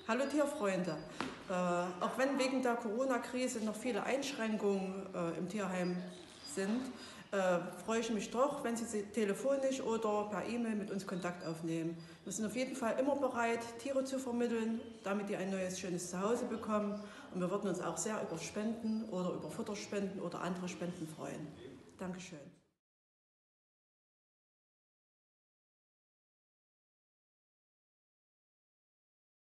Hallo Tierfreunde, auch wenn wegen der Corona-Krise noch viele Einschränkungen im Tierheim sind, freue ich mich doch, wenn Sie telefonisch oder per E-Mail mit uns Kontakt aufnehmen. Wir sind auf jeden Fall immer bereit, Tiere zu vermitteln, damit die ein neues, schönes Zuhause bekommen. Und wir würden uns auch sehr über Spenden oder über Futterspenden oder andere Spenden freuen. Dankeschön.